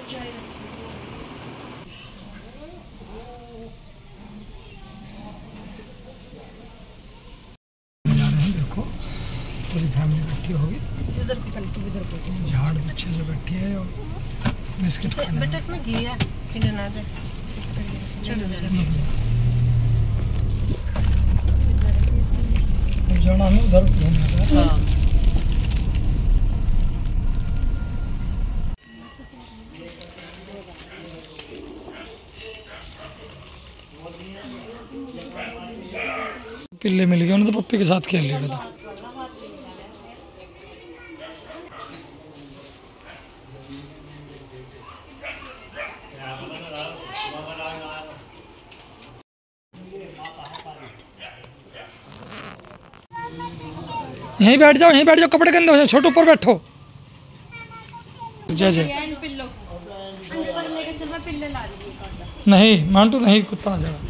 देखो पूरी फैमिली बैठी होगी, झाड़ पीछे जो बैठी है और बिस्किट बेटा इसमें घी है, किधर ना जाए। जाना हमें उधर घूमना था। हाँ। पिल्ले मिल गए, उन्होंने तो पप्पी के साथ खेल लिया था। यहीं बैठ जाओ, यहीं बैठ जाओ, कपड़े गंदे हो जाए, छोटे ऊपर बैठो। जय जय। नहीं मांटू नहीं, कुत्ता आ जाएगा।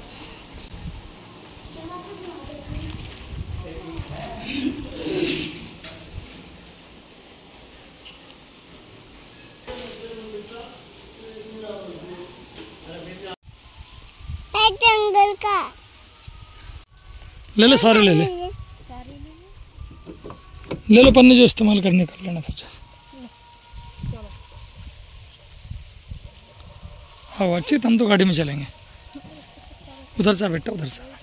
जंगल का ले ले, सारे ले ले, ले लो, पन्नी जो इस्तेमाल करने कर लेना फिर जैसे। हाँ अच्छी, हम तो गाड़ी में चलेंगे। उधर से बेटा, उधर से।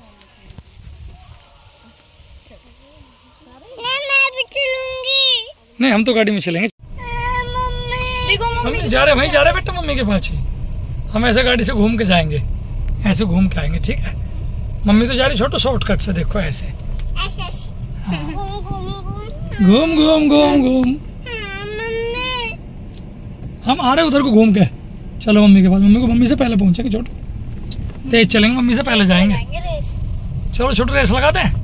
मैं भी चलूंगी। नहीं हम तो गाड़ी में चलेंगे। मम्मी जा रहे, वहीं जा रहे बेटा, मम्मी के पास ही। हम ऐसे गाड़ी से घूम के जाएंगे, ऐसे घूम के आएंगे, ठीक है। मम्मी तो जा रही छोटो शॉर्टकट से, देखो ऐसे घूम घूम घूम घूम। हम आ रहे उधर को घूम के। चलो मम्मी के पास, मम्मी से पहले पहुंचेंगे छोटू, तेज चलेंगे, मम्मी से पहले जाएंगे। चलो छोटू रेस लगाते हैं।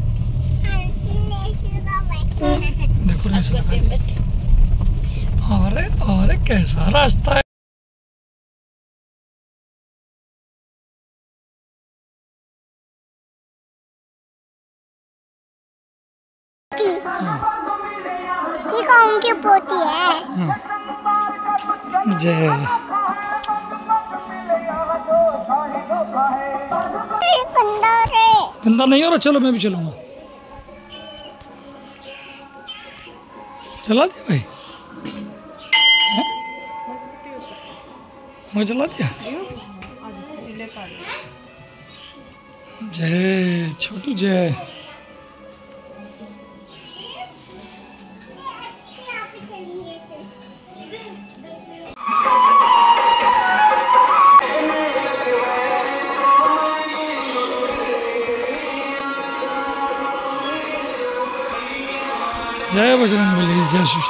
देखो रेस लगा। अरे अरे कैसा रास्ता है। ये कौन की पोती है? जय। गंदा नहीं हो रहा, चलो मैं भी चलूंगा। चला दिया भाई, मैं चला दिया। जय छोटू जय। जय बजरंगबली, जय श्री।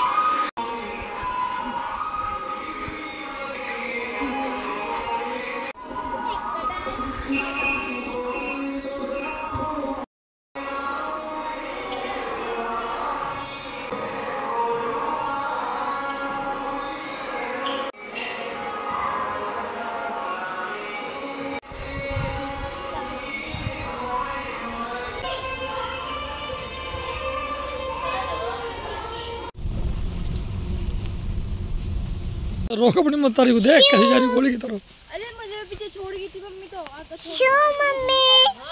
रोक अपनी मतारी को, देख कैसे जा रही गोली की तरफ। अरे मुझे पीछे छोड़ गई थी मम्मी तो। शो मम्मी।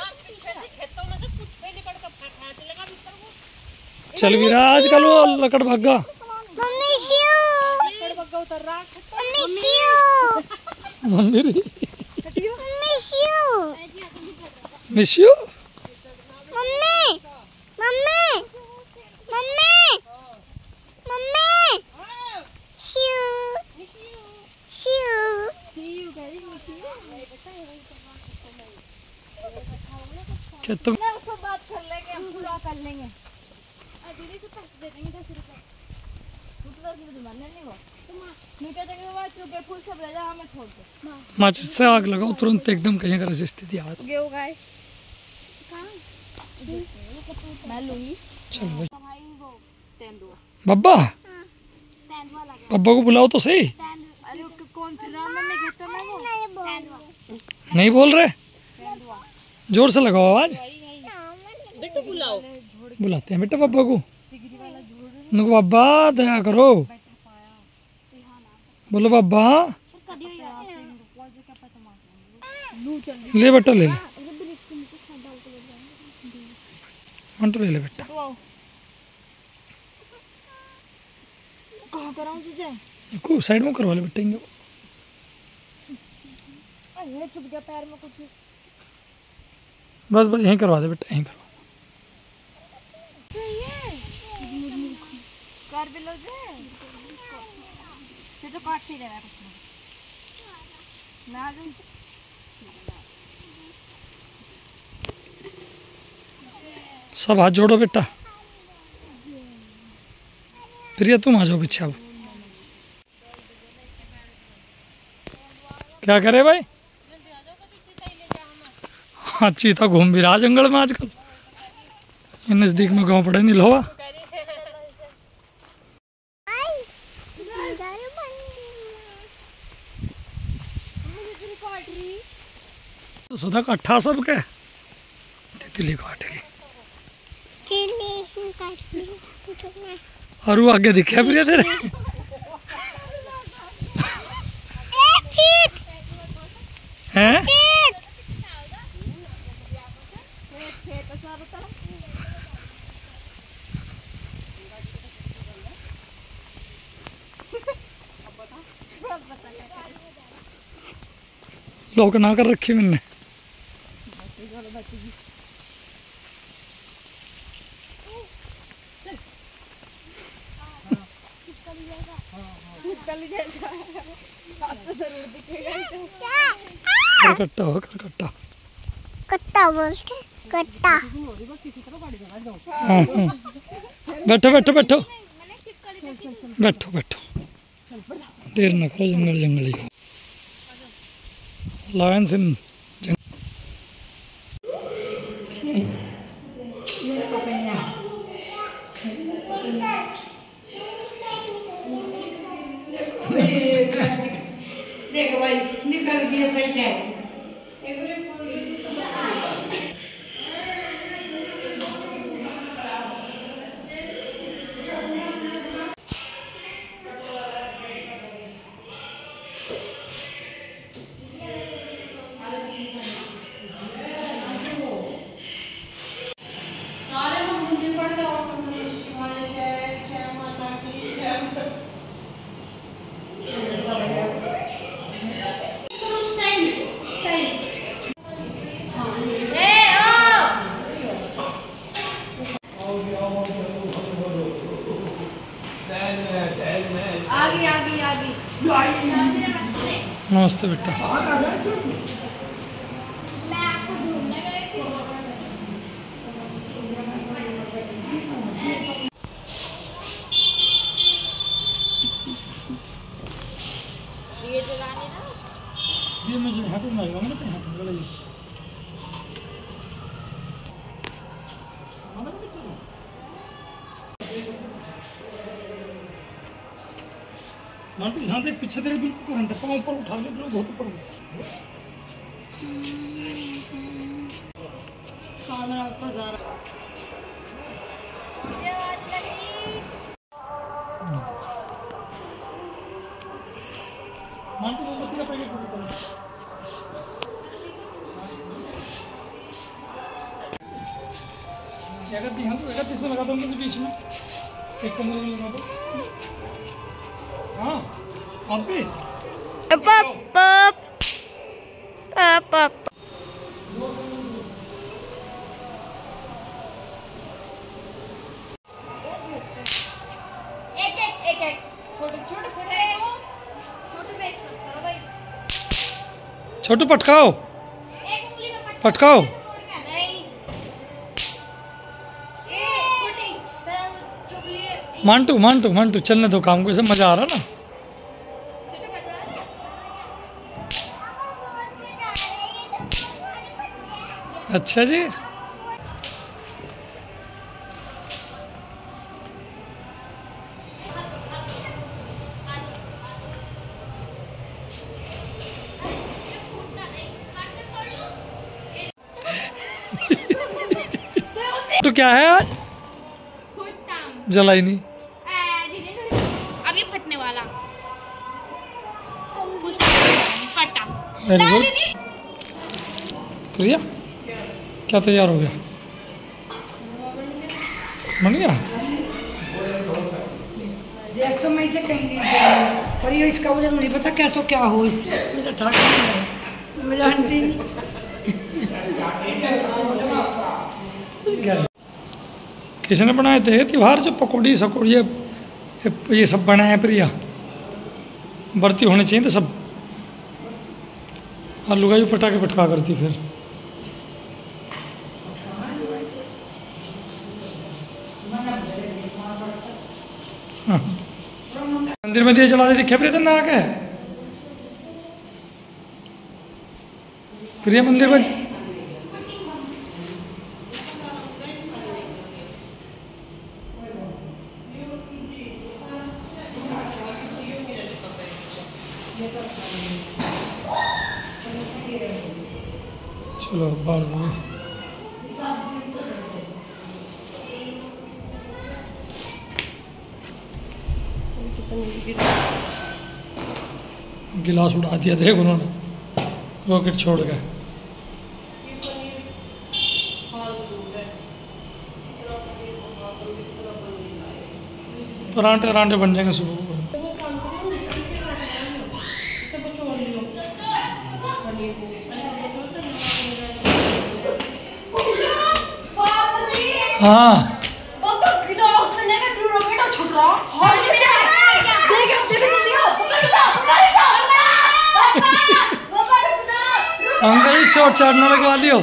चल भी रहा आजकल वो लकड़ भागा। Mummy show. लकड़ भागा उतर रहा। मम्मी शो। मम्मी रे। मम्मी शो। Miss you. Mummy mummy mummy mummy शो। क्या तुम उसको बात कर लेंगे, हम पूरा कर लेंगे। दीदी से पैसे दे देंगे 10 रुपए। तू तो 10 रुपए मानने नहीं हो। मैं कहते कि वो चुके फूल सब ले जा, हमें छोड़ दे। माचिस से आग लगाओ तुरंत, एकदम कहीं का स्थिति आ गए हो गाय। मैं लूंगी। चलो भाई। भाई वो तेंदुआ। बब्बा, तेंदुआ लगा। बब्बा को बुलाओ तो सही। अरे कौन फिर रहा? मम्मी कहते हैं वो तेंदुआ। नहीं बोल रहे, जोर से लगाओ आवाज। बेटा बुलाओ, बुलाते हैं बेटा बब्बा को। बब्बा दया करो। बोलो बाबा। ले बेटा ले ले, मंटू ले ले बेटा। कहाँ कराऊं तुझे? को साइड में करवा ले बेटा इनको। अरे चुप गया पैर में कुछ। बस बस यहीं करवा दे बेटा, यहीं करवा। कर भी लो जे ये तो काट ही रहा है कुछ ना जो सब हाथ जोड़ो बेटा। प्रिया तुम आ जाओ पीछे अब। क्या करे भाई? हाँ चीता घूम भी रहा जंगल में आजकल। ये नजदीक में गांव पड़े नहीं लोहा। तो सुधा काठा सब के तितली काट गई। और वो आगे दिखे प्रिया तेरे। हैं? लॉक ना कर रखी मैंने। कट्टा हो कट्टा। कट्टा बोलते कट्टा। हाँ हाँ बैठो बैठो बैठो बैठो बैठो, देर न करो, जंगल जंगली हो। लायंस इन देखो भाई निकल गया सही है। नमस्ते बेटा। ये मुझे यहाँ पे मारेगा ना, यहाँ पे वाला ये। मानती यहाँ देख पीछे तेरे बिल्कुल करंट है, पाँव ऊपर उठा ले तो बहुत ऊपर मानती मोमबत्ती का पैकेट पकड़। यहाँ तो इसमें लगा दूंगी बीच में, एक कमरे में लगा दो। हाँ आप भी छोटू पटकाओ पटकाओ। मांटू मांटू मांटू चलने दो काम को, ऐसे मजा आ रहा ना। अच्छा जी तो क्या है आज? जलाई नहीं अभी फटने वाला। Very good. प्रिया क्या तैयार हो गया? बन गया? देख तो मैं इसे कहीं नहीं देखी, और ये इसका मुझे नहीं पता कैसो क्या हो इससे, मुझे ठाक नहीं, मैं जानती नहीं। किसने बनाए थे त्योहार जो पकौड़ी सकोड़ी ये सब बनाया प्रिया? बरती होने चाहिए तो सब। आलू का भी पटाखे पटका करती फिर। हाँ। मंदिर में दिए जला दे दिखे प्रिया ना आके? प्रिया मंदिर में चलो बाल हो गए। गिलास उड़ा दिया देख उन्होंने, रॉकेट छोड़ गए। परांठे परांठे बन जाएंगे सुबह को। हाँ पापा गिलास में लेकर ब्लू रॉकेट और छुट रहा हां जी अंकल ही चोट चाटने लगवा लियो।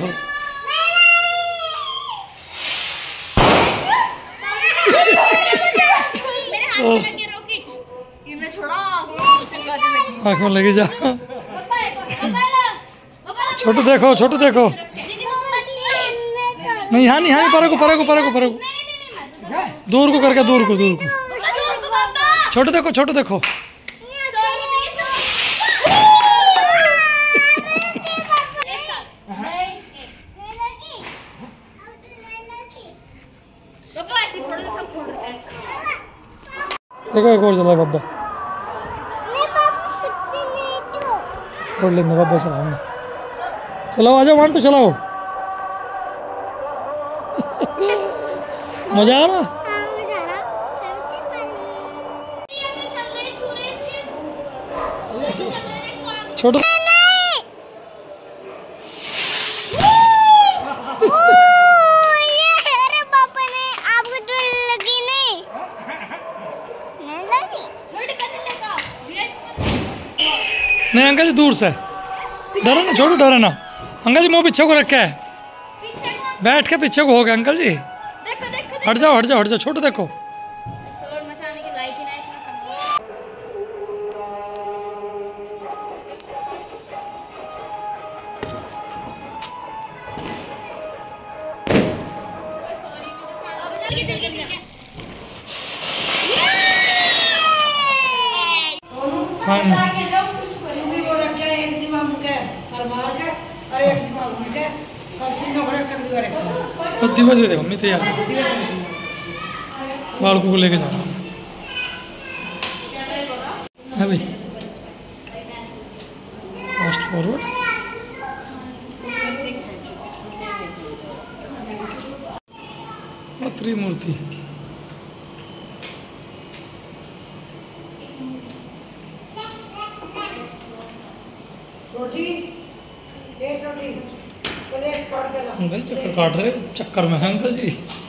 आँख में लगी जा। छोटू देखो, छोटू देखो। नहीं हाँ नहीं हाँ, परे को दूर को करके, दूर को छोटू देखो, छोटू देखो। देखो एक और चला बाबा, छोड़ लेंगे बाबा, चलाओ चलाओ, आ जाओ 1 2 चलाओ। मजा आ रहा? छोटू नहीं अंकल जी दूर से, डरो ना छोटू, डरो ना। अंकल जी मुँह पीछे को रखा है, बैठ के पीछे को हो गया। अंकल जी हट जाओ हट जाओ हट जाओ, छोटू देखो। हाँ वो रखे एक दिमाग के हरमार के और एक दिमाग के और तीनों को रख के रखे। तो दिवा दे दे मम्मी तैयार, बालकों को लेके जाओ है भाई। Fast forward. त्रिमूर्ति अंकल चक्कर काट रहे, चक्कर में है अंकल जी।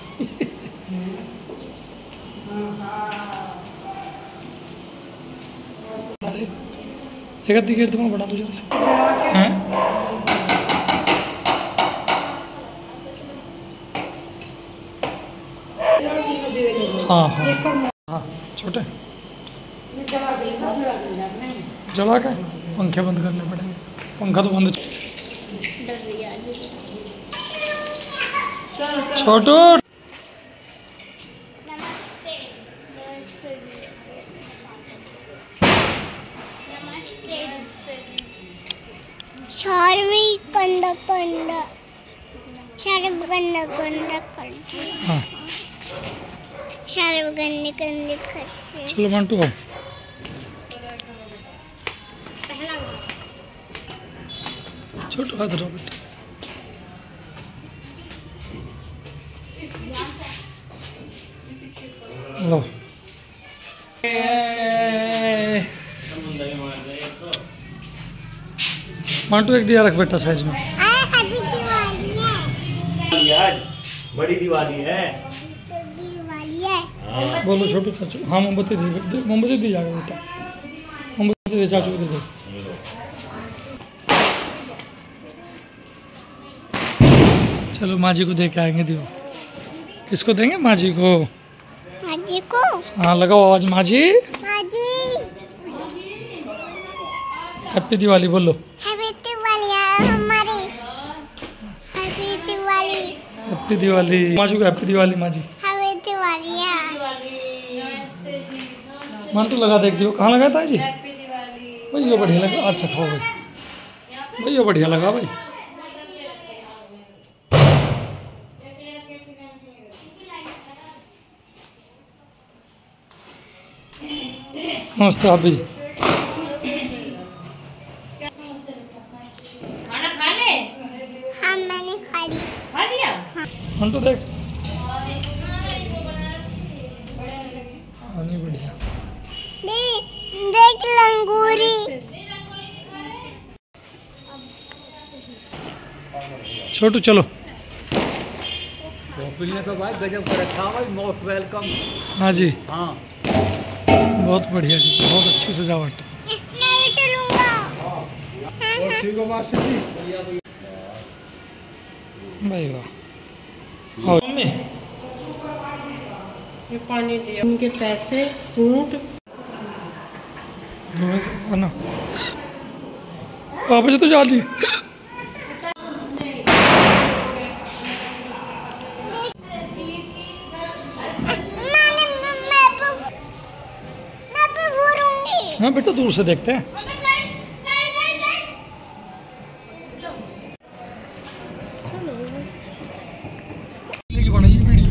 अरे एक आधी गेट तुम्हें बड़ा तुझे हैं? हाँ हाँ हाँ छोटे जला के पंखे बंद करने पड़ेंगे। पंखा तो बंद। छोटू हाँ चलो 1 2 छोटू हाथ रहो बेटा। लो मांटू एक दिया रख बेटा साइज में। आज बड़ी दिवाली है। बोलो छोटू चाचू। हाँ मोमबत्ती दी जाएगा बेटा। मोमबत्ती दे चाचू को दे दो। चलो माँ जी को दे के आएंगे दियो। किसको देंगे? माँ जी को। माजी को। हाँ लगाओ आवाज माँ जी। माजी। हैप्पी दिवाली बोलो। हैप्पी दिवाली हमारी। हैप्पी दिवाली। हैप्पी दिवाली माँ जी को। हैप्पी दिवाली माँ जी। हैप्पी दिवाली। मांटू लगा देख दियो। कहाँ लगाया था जी? हैप्पी दिवाली। भाई ये बढ़िया लगा। अच्छा खाओ भाई। भाई ये बढ़िया लगा भाई। नमस्ते आप भी। खाना खा ले। हाँ मैंने खा ली। खा लिया। मांटू देख। नहीं बढ़िया। देख लंगूरी। छोटू चलो। ने तो भाई गजब कर रखा भाई। Most welcome. हाँ जी हाँ बहुत बढ़िया जी। बहुत अच्छी सजावट। मैं चलूंगा। भाई वाह। और मम्मी ये पानी दिया। उनके पैसे सूट ना वापस तो जा ली। हाँ बेटा दूर से देखते हैं। बनाइए वीडियो।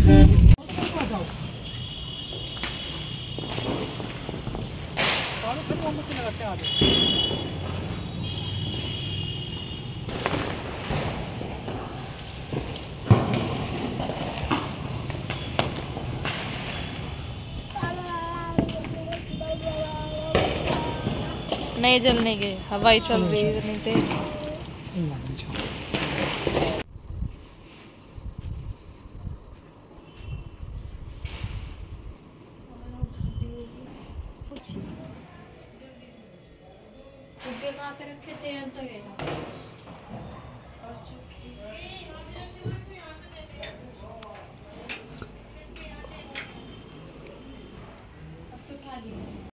नहीं जलने के हवाई चल रही है इतनी तेज। कहाँ पे रखे तेल तो ये था।